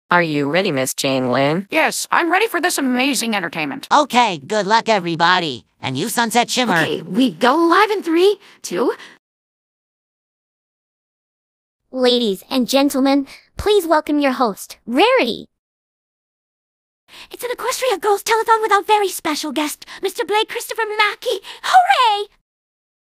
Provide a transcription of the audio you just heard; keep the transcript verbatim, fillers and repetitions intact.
Are you ready, Miss Jane Lynn? Yes, I'm ready for this amazing entertainment. Okay, good luck, everybody. And you, Sunset Shimmer. Okay, we go live in three, two... Ladies and gentlemen, please welcome your host, Rarity. It's an Equestria Girls Telethon with our very special guest, Mister Blake Christopher Mackey. Hooray!